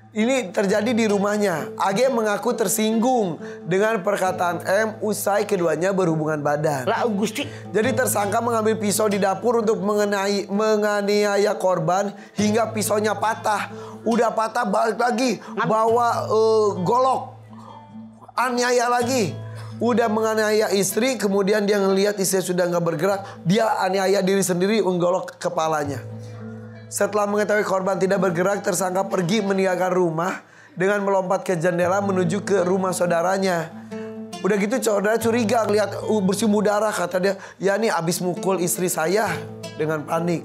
Ini terjadi di rumahnya. AG mengaku tersinggung dengan perkataan M usai keduanya berhubungan badan. Lah Gusti. Jadi tersangka mengambil pisau di dapur untuk menganiaya korban hingga pisaunya patah. Udah patah balik lagi bawa golok. Aniaya lagi. Udah menganiaya istri, kemudian dia ngelihat istri sudah nggak bergerak, dia aniaya diri sendiri menggolok kepalanya. Setelah mengetahui korban tidak bergerak, tersangka pergi meninggalkan rumah dengan melompat ke jendela menuju ke rumah saudaranya. Udah gitu saudara curiga lihat bersimbah darah, kata dia, ya nih abis mukul istri saya, dengan panik.